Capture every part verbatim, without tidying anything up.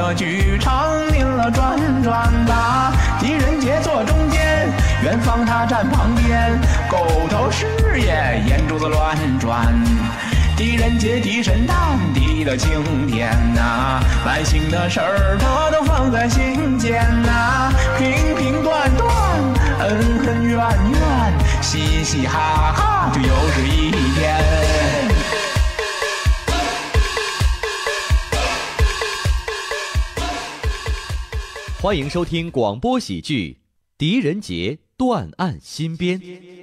歌剧场临了转转吧，狄仁杰坐中间，远方他站旁边，狗头师爷眼珠子乱转。狄仁杰低声淡地的经典呐，百姓的事儿他都放在心间呐，平平断断，恩恩怨怨，嘻嘻哈哈，就又是一天。 欢迎收听广播喜剧《狄仁杰断案新编》。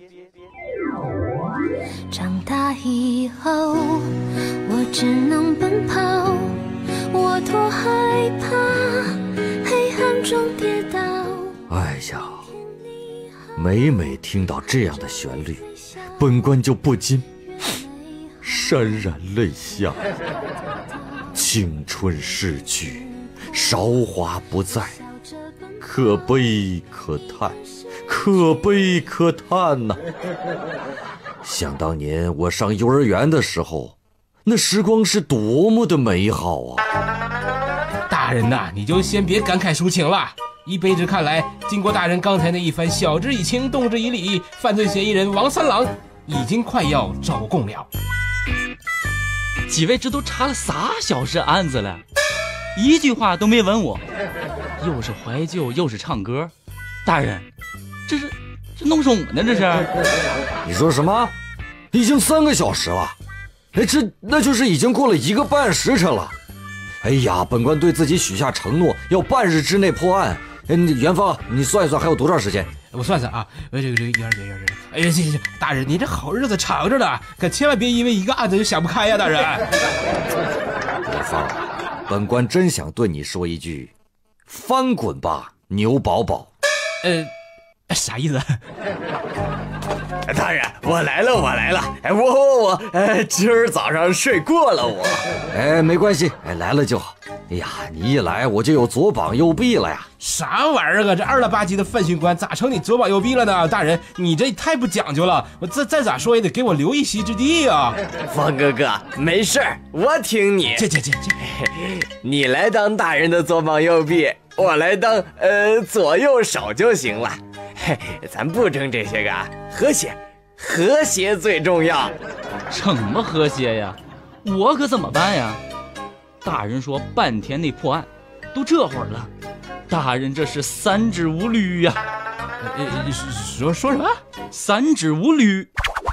长大以后，我只能奔跑，我多害怕黑暗中跌倒。 哎呀，每每听到这样的旋律，本官就不禁潸然泪下。青春逝去，韶华不再，可悲可叹，可悲可叹呐、啊！想当年我上幼儿园的时候，那时光是多么的美好啊！ 大人呐，你就先别感慨抒情了。依卑职看来，经过大人刚才那一番晓之以情，动之以理，犯罪嫌疑人王三郎已经快要招供了。 几位这都查了仨小时案子了，一句话都没问我，又是怀旧又是唱歌，大人，这是这弄什么呢？这是？ 你说什么？已经三个小时了，哎，这那就是已经过了一个半时辰了。哎呀，本官对自己许下承诺，要半日之内破案。哎，元芳，你算一算还有多长时间？ 我算算啊，这个这个一二一二二，哎呀，行行行，大人，你这好日子长着呢，可千万别因为一个案子就想不开呀，大人。 元芳，本官真想对你说一句：翻滚吧，牛宝宝。 呃。啥意思？ 大人，我来了，我来了！哎，我我我，哎，今儿早上睡过了我。 哎，没关系，哎，来了就好。哎呀，你一来我就有左膀右臂了呀！ 啥玩意儿啊？这二了吧唧的范巡官咋成你左膀右臂了呢？大人，你这太不讲究了！我再再咋说也得给我留一席之地啊！ 方哥哥，没事儿，我听你。 这这这这， 你来当大人的左膀右臂，我来当呃左右手就行了。嘿，咱不争这些个，和谐，和谐最重要。 什么和谐呀？我可怎么办呀？大人说半天内破案，都这会儿了，大人这是三指无驴呀、 啊！呃，说说什么？ 三指无驴。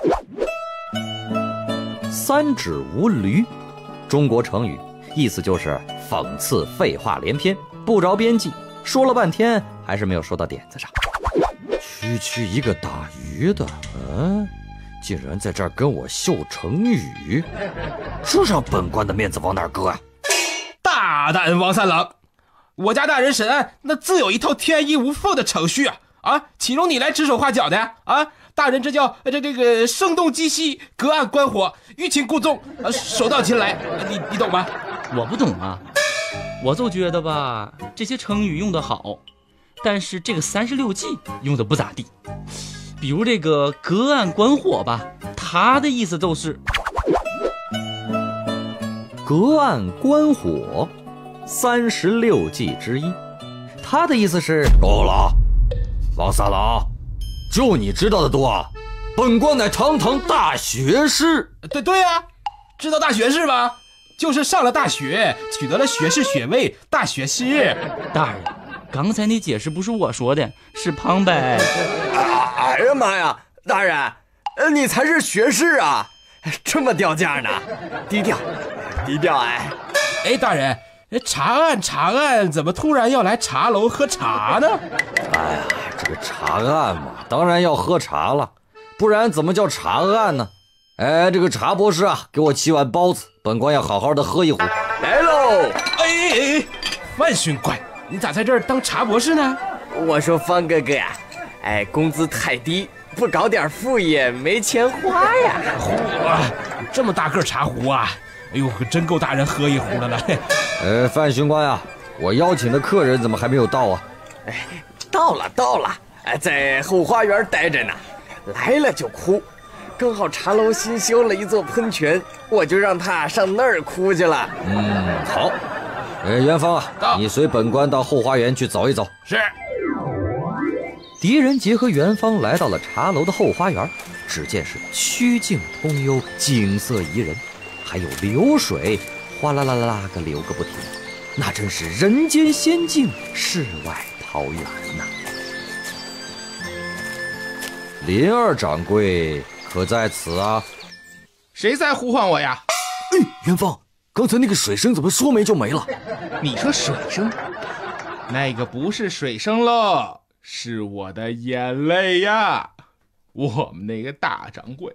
三指无驴，中国成语，意思就是讽刺废话连篇，不着边际，说了半天还是没有说到点子上。区区一个打鱼的，嗯，竟然在这儿跟我秀成语，这让本官的面子往哪儿搁啊？ 大胆王三郎，我家大人审案那自有一套天衣无缝的程序啊！啊，岂容你来指手画脚的啊？大人这叫这这个声东击西，隔岸观火，欲擒故纵，啊，手到擒来，你你懂吗？ 我不懂啊，我就觉得吧，这些成语用得好。但是这个三十六计用的不咋地，比如这个隔岸观火吧，它的意思就是隔岸观火，三十六计之一，它的意思是够了，王三郎，就你知道的多啊！本官乃堂堂大学士。 对对呀、啊，知道大学士吧？就是上了大学，取得了学士学位，大学士。 大人。刚才你解释不是我说的，是旁白。 啊、哎呀妈呀，大人，呃，你才是学士啊，这么掉价呢？低调，低调哎。 哎，大人，查案查案，怎么突然要来茶楼喝茶呢？ 哎呀，这个查案嘛，当然要喝茶了，不然怎么叫查案呢？哎，这个茶博士啊，给我七碗包子，本官要好好的喝一壶。 来喽！ 哎哎哎，范巡官。你咋在这儿当茶博士呢？ 我说方哥哥呀，哎，工资太低，不搞点副业没钱花呀。 哇，这么大个茶壶啊！哎呦，可真够大人喝一壶的了。 呃，范巡官啊，我邀请的客人怎么还没有到啊？ 哎，到了到了，哎，在后花园待着呢，来了就哭。刚好茶楼新修了一座喷泉，我就让他上那儿哭去了。 嗯，好。 哎，元芳啊，你随本官到后花园去走一走。 是。 狄仁杰和元芳来到了茶楼的后花园，只见是曲径通幽，景色宜人，还有流水哗啦啦啦啦个流个不停，那真是人间仙境，世外桃源呐、啊。 林二掌柜可在此啊？ 谁在呼唤我呀？ 哎，元芳，刚才那个水声怎么说没就没了？ 你说水声？那个不是水声喽，是我的眼泪呀！我们那个大掌柜，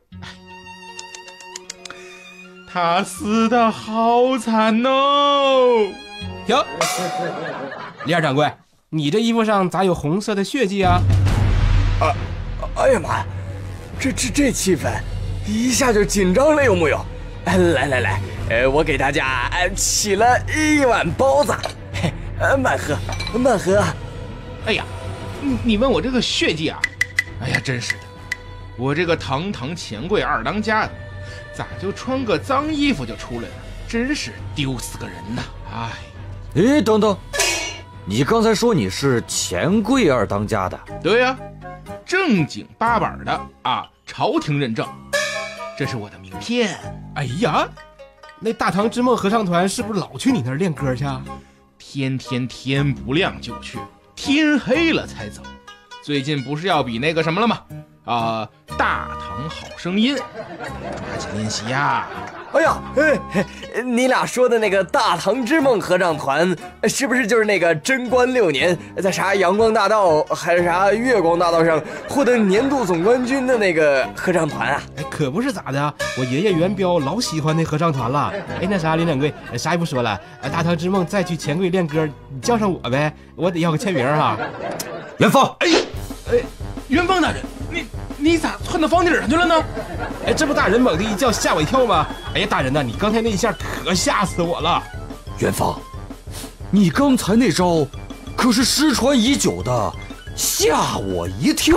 他死得好惨哦！哟，李二掌柜，你这衣服上咋有红色的血迹啊？ 啊！哎呀妈呀，这这这气氛，一下就紧张了，有木有？来来来，呃，我给大家起了一碗包子，嘿，呃，慢喝，慢喝。 哎呀，你你问我这个血迹啊？哎呀，真是的，我这个堂堂钱柜二当家的，咋就穿个脏衣服就出来了？真是丢死个人呐！哎， 哎，等等，你刚才说你是钱柜二当家的？ 对呀、啊。正经八百的啊，朝廷认证，这是我的名片。哎呀，那大唐之梦合唱团是不是老去你那儿练歌去啊？天天天不亮就去，天黑了才走。最近不是要比那个什么了吗？啊、呃，大唐好声音，抓紧练习呀！ 哎呀，哎，你俩说的那个大唐之梦合唱团，是不是就是那个贞观六年在啥阳光大道还是啥月光大道上获得年度总冠军的那个合唱团啊？ 哎，可不是咋的，我爷爷元彪老喜欢那合唱团了。哎，那啥，林掌柜，啥也不说了，大唐之梦再去钱柜练歌，你叫上我呗，我得要个签名哈。 元芳， 哎，哎，元芳大人，你。你咋窜到房顶上去了呢？哎，这不大人猛地一叫吓我一跳吗？哎呀，大人呐，你刚才那一下可吓死我了。 元芳，你刚才那招可是失传已久的吓我一跳。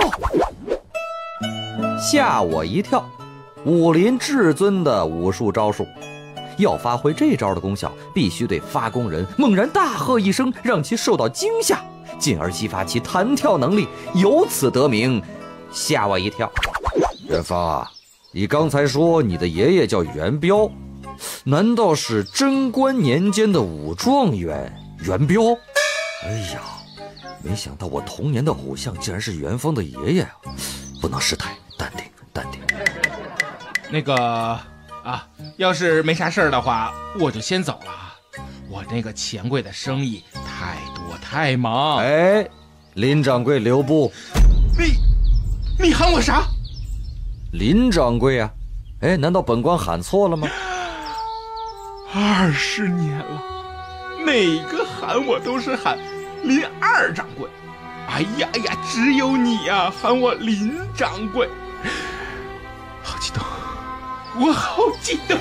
吓我一跳，武林至尊的武术招数，要发挥这招的功效，必须对发功人猛然大喝一声，让其受到惊吓，进而激发其弹跳能力，由此得名。吓我一跳。 元芳啊，你刚才说你的爷爷叫元彪，难道是贞观年间的武状元元彪？哎呀，没想到我童年的偶像竟然是元芳的爷爷啊！不能失态，淡定淡定。 那个啊，要是没啥事儿的话，我就先走了。我那个钱柜的生意太多太忙。 哎，林掌柜留步。 你你喊我啥？ 林掌柜啊！哎，难道本官喊错了吗？ 二十年了，每个喊我都是喊林二掌柜。哎呀哎呀，只有你呀、啊、喊我林掌柜，好激动，我好激动。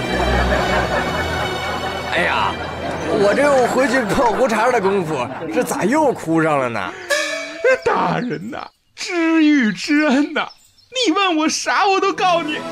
哎呀，我这回去泡壶茶的功夫，这咋又哭上了呢？ 大人呐、啊，知遇之恩呐、啊，你问我啥我都告你。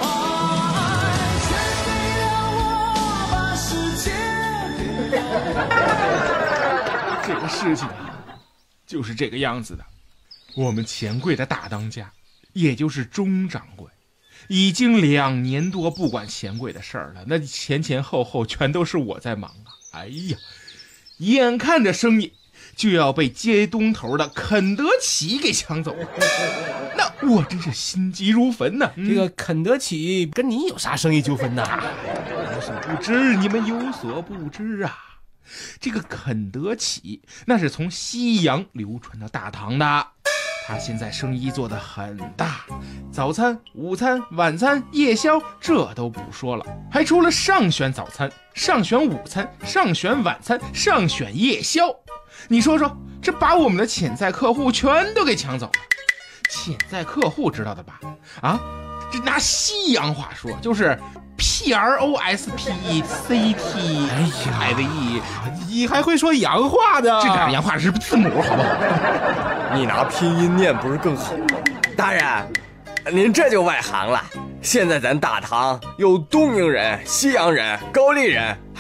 这个事情啊，就是这个样子的。我们钱柜的大当家，也就是钟掌柜，已经两年多不管钱柜的事儿了，那前前后后全都是我在忙啊。哎呀，眼看着生意就要被接东头的肯德基给抢走了，那我真是心急如焚呐、嗯！这个肯德基跟你有啥生意纠纷呐？有所不知，你们有所不知啊！这个肯德基那是从西洋流传到大唐的，他现在生意做得很大，早餐、午餐、晚餐、夜宵这都不说了，还出了上选早餐、上选午餐、上选晚餐、上选夜宵。你说说，这把我们的潜在客户全都给抢走了。潜在客户知道的吧？啊，这拿西洋话说就是 P R O S P E C T I V E， 你还会说洋话的？这点洋话是字母，好不好？ 你拿拼音念不是更好吗？大人，您这就外行了。现在咱大唐有东瀛人、西洋人、高丽人，还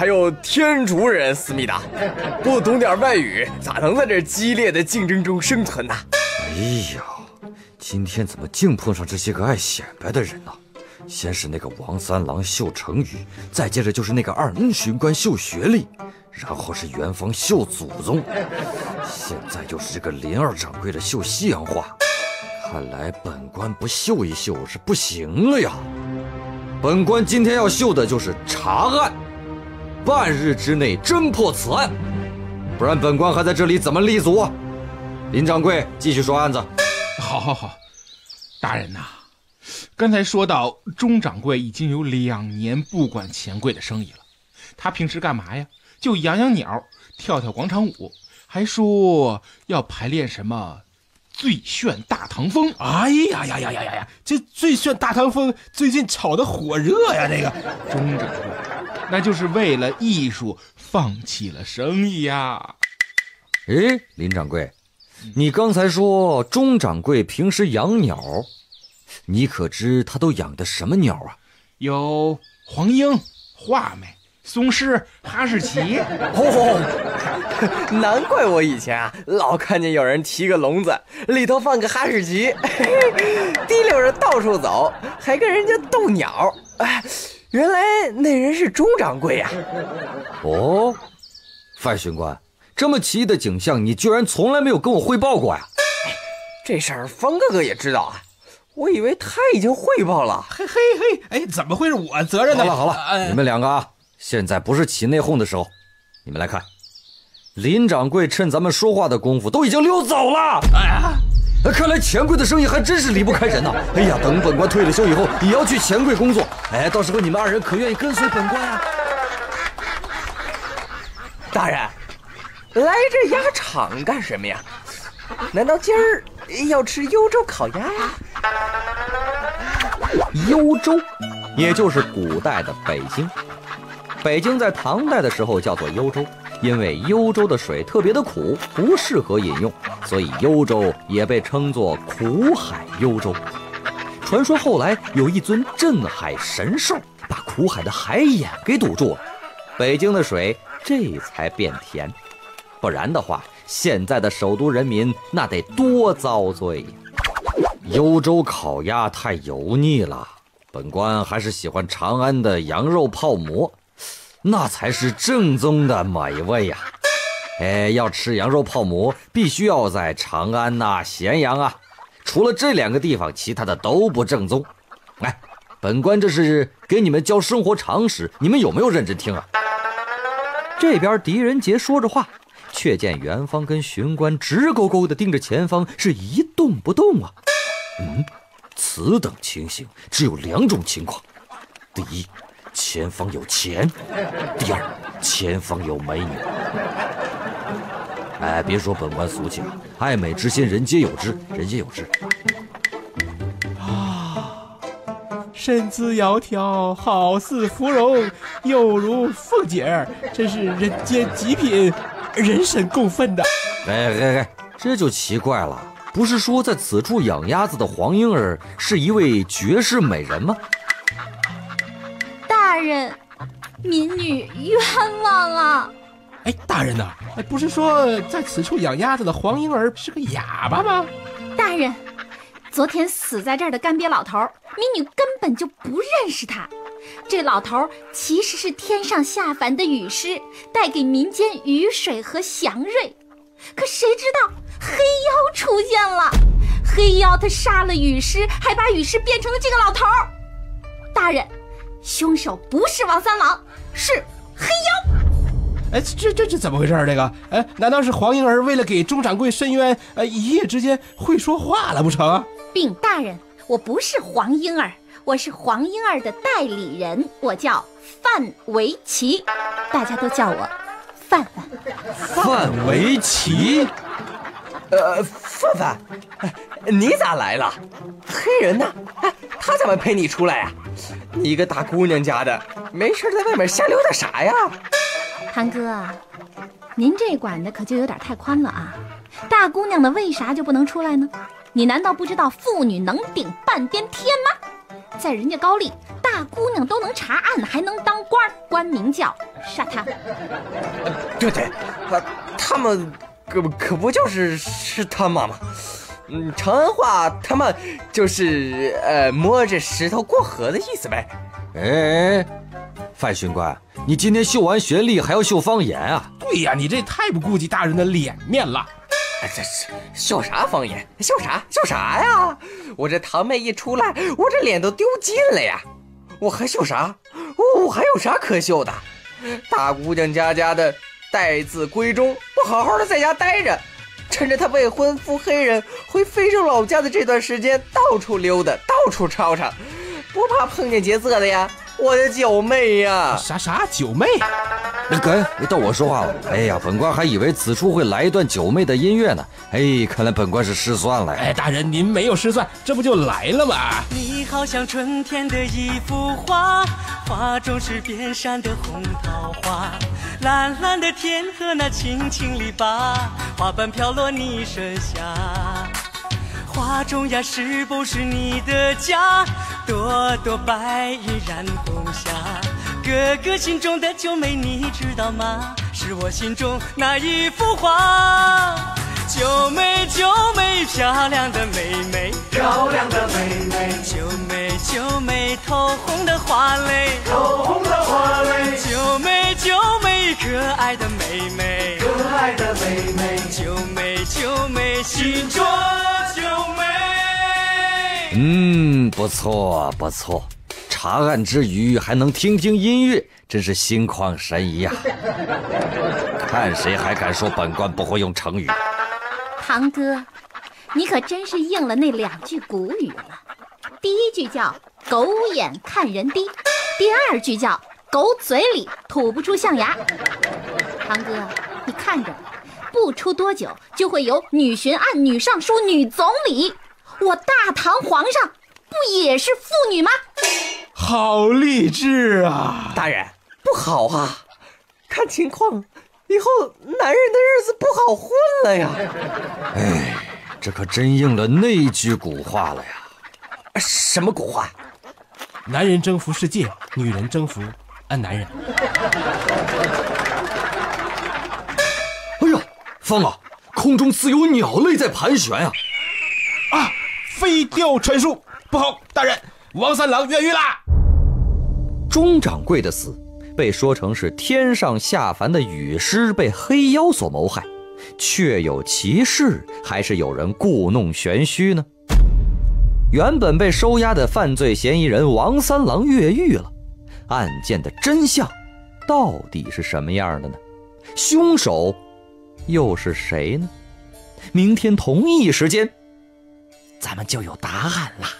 还有天竺人，思密达，不懂点外语，咋能在这激烈的竞争中生存呢？ 哎呀，今天怎么净碰上这些个爱显摆的人呢？先是那个王三郎秀成语，再接着就是那个二 N 巡官秀学历，然后是元芳秀祖宗，现在又是这个林二掌柜的秀西洋话。看来本官不秀一秀是不行了呀！本官今天要秀的就是查案，半日之内侦破此案，不然本官还在这里怎么立足啊？林掌柜继续说案子。 好好好，大人呐、啊，刚才说到钟掌柜已经有两年不管钱柜的生意了，他平时干嘛呀？就养养鸟，跳跳广场舞，还说要排练什么最炫大唐风。哎呀呀呀呀呀呀！这最炫大唐风最近炒得火热呀！这个钟掌柜，那就是为了艺术放弃了生意呀。 哎，林掌柜，你刚才说钟掌柜平时养鸟，你可知他都养的什么鸟啊？ 有黄莺、画眉、松狮、哈士奇。 哦，难怪我以前啊老看见有人提个笼子，里头放个哈士奇，提溜着到处走，还跟人家斗鸟。哎，原来那人是钟掌柜呀、 啊！哦，范巡官，这么奇异的景象，你居然从来没有跟我汇报过呀？ 这事儿方哥哥也知道啊，我以为他已经汇报了。 嘿嘿嘿，哎，怎么会是我责任呢？ 好了好了，呃、你们两个啊，现在不是起内讧的时候。你们来看，林掌柜趁咱们说话的功夫都已经溜走了。哎呀，看来钱柜的生意还真是离不开人呐、啊。哎呀，等本官退了休以后，也要去钱柜工作。哎，到时候你们二人可愿意跟随本官啊？ 大人，来这鸭场干什么呀？难道今儿要吃幽州烤鸭呀？ 幽州，也就是古代的北京。北京在唐代的时候叫做幽州，因为幽州的水特别的苦，不适合饮用，所以幽州也被称作苦海幽州。传说后来有一尊镇海神兽把苦海的海眼给堵住了，北京的水这才变甜，不然的话现在的首都人民那得多遭罪呀！ 幽州烤鸭太油腻了，本官还是喜欢长安的羊肉泡馍，那才是正宗的美味呀！哎，要吃羊肉泡馍，必须要在长安呐、啊、咸阳啊，除了这两个地方，其他的都不正宗。哎，本官这是给你们教生活常识，你们有没有认真听啊？ 这边狄仁杰说着话，却见元芳跟巡官直勾勾地盯着前方，是一动不动啊。 嗯，此等情形只有两种情况：第一，前方有钱；第二，前方有美女。哎，别说本官俗气了，爱美之心人皆有之，人皆有之。 啊，身姿窈窕，好似芙蓉，又如凤姐儿，真是人间极品，人神共愤的。 哎哎哎，这就奇怪了，不是说在此处养鸭子的黄莺儿是一位绝世美人吗？ 大人，民女冤枉啊！ 哎，大人呐、啊，哎，不是说在此处养鸭子的黄莺儿是个哑巴吗？ 大人，昨天死在这儿的干瘪老头，民女根本就不认识他。这老头其实是天上下凡的雨师，带给民间雨水和祥瑞。可谁知道黑妖出现了，黑妖他杀了雨师，还把雨师变成了这个老头。大人，凶手不是王三郎，是黑妖。 哎，这这这怎么回事？这个，哎，难道是黄莺儿为了给钟掌柜伸冤，呃，一夜之间会说话了不成？ 禀大人，我不是黄莺儿，我是黄莺儿的代理人，我叫范围棋，大家都叫我范范。 范围棋？ 呃，范范，你咋来了？黑人呢？哎，他怎么陪你出来呀、啊？你一个大姑娘家的，没事在外面瞎溜达啥呀？ 韩哥，您这管的可就有点太宽了啊！大姑娘的为啥就不能出来呢？你难道不知道妇女能顶半边天吗？ 在人家高丽，大姑娘都能查案，还能当官，官名叫沙滩。 对对，呃，他们可可不就是是他妈吗？嗯，长安话他们就是呃摸着石头过河的意思呗。 哎，范巡官，你今天秀完学历还要秀方言啊？ 对呀，你这太不顾及大人的脸面了。 哎，这是秀啥方言？秀啥秀啥呀？我这堂妹一出来，我这脸都丢尽了呀！我还秀啥？哦，还有啥可秀的？大姑娘家家的待字闺中，不好好的在家待着，趁着她未婚夫黑人回非洲老家的这段时间，到处溜达，到处吵吵，不怕碰见劫色的呀！我的九妹呀！ 啥啥九妹？ 那该到我说话了。哎呀，本官还以为此处会来一段九妹的音乐呢。哎，看来本官是失算了。 哎，大人您没有失算，这不就来了吗？ 你好像春天的一幅画，画中是遍山的红桃花，蓝蓝的天和那青青篱笆，花瓣飘落你身下。画中呀，是不是你的家？朵朵白云染红霞。哥哥心中的九妹你知道吗？是我心中那一幅画。九妹九妹漂亮的妹妹， 漂亮的妹妹， 九妹九妹透红的花蕾， 透红的花蕾， 九妹九妹可爱的妹妹， 可爱的妹妹， 九妹九妹心中九妹。 嗯，不错不错，查案之余还能听听音乐，真是心旷神怡呀、啊！看谁还敢说本官不会用成语。 堂哥，你可真是应了那两句古语了。第一句叫狗眼看人低，第二句叫狗嘴里吐不出象牙。堂哥，你看着，不出多久就会有女巡案、女尚书、女总理。我大唐皇上不也是妇女吗？ 好励志啊！ 大人，不好啊，看情况以后男人的日子不好混了呀。 哎，这可真应了那句古话了呀。 什么古话？ 男人征服世界，女人征服啊男人。 哎呀，方啊，空中似有鸟类在盘旋啊！ 啊，飞钓传书，不好，大人，王三郎越狱啦！ 钟掌柜的死被说成是天上下凡的雨师被黑妖所谋害，确有其事，还是有人故弄玄虚呢？原本被收押的犯罪嫌疑人王三郎越狱了，案件的真相到底是什么样的呢？凶手又是谁呢？明天同一时间咱们就有答案啦。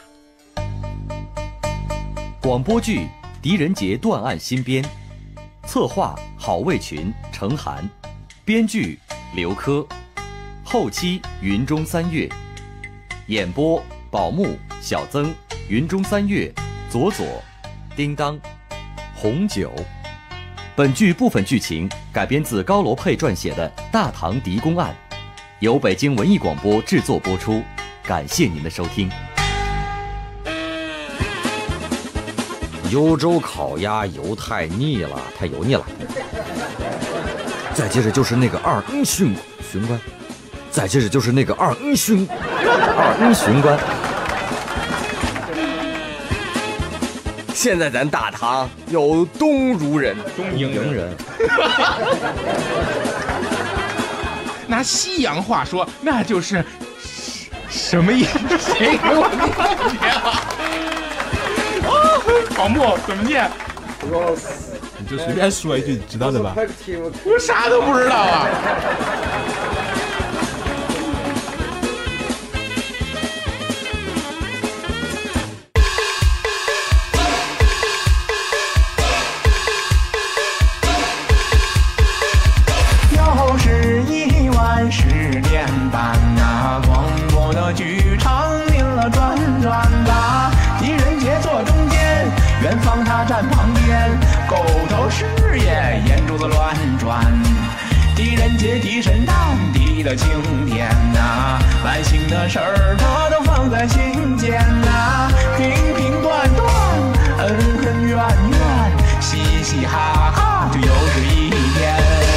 广播剧《狄仁杰断案新编》，策划郝卫群、程涵，编剧刘科，后期云中三月，演播宝木、小曾、云中三月、左左、叮当、红酒。本剧部分剧情改编自高罗佩撰写的《大唐狄公案》，由北京文艺广播制作播出。感谢您的收听。 幽州烤鸭油太腻了，太油腻了。再接着就是那个二恩巡巡官，再接着就是那个二恩巡二恩巡官。 现在咱大唐有东儒人、 东瀛人， 人拿西洋话说，那就是什么意思？谁给我念啊？宝木怎么念？你就随便说一句，你知道的吧？我啥都不知道啊。 又是一晚十点半啊，广播的剧场您了转转吧，狄仁杰坐中间，远方他站旁边，狗头师爷眼珠子乱转，狄仁杰提神当地的经典呐、啊，万幸的事儿他都放在心间呐、啊，平平断断圆圆，嘻嘻哈哈就又是一天。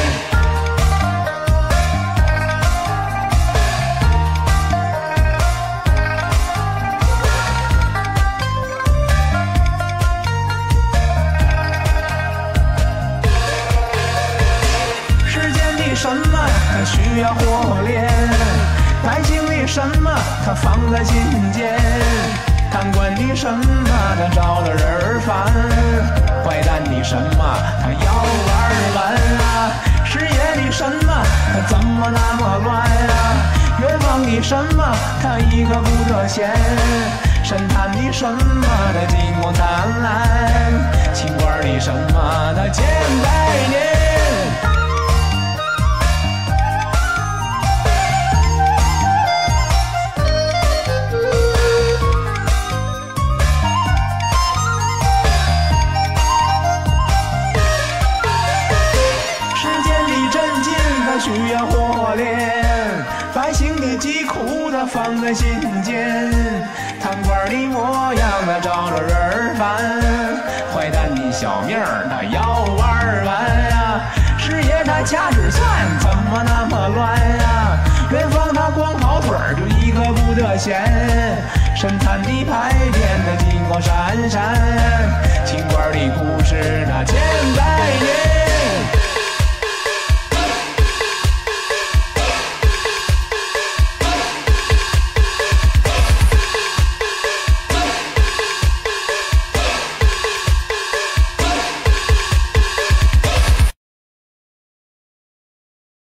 世间的什么它需要火炼，百姓的什么它放在心间，贪官的什么他招了人烦，坏蛋的什么他要玩完啊，事业的什么他怎么那么乱啊，远方的什么他一个不得闲，神探的什么他金光灿烂，清官的什么他千百年。需要火炼，百姓的疾苦的放在心间，贪官的模样他招着人烦，坏蛋的小命他要玩完啊，事业他掐指算怎么那么乱啊，远方他光跑腿就一个不得闲，神探的牌匾他金光闪闪，清官的故事那千百年。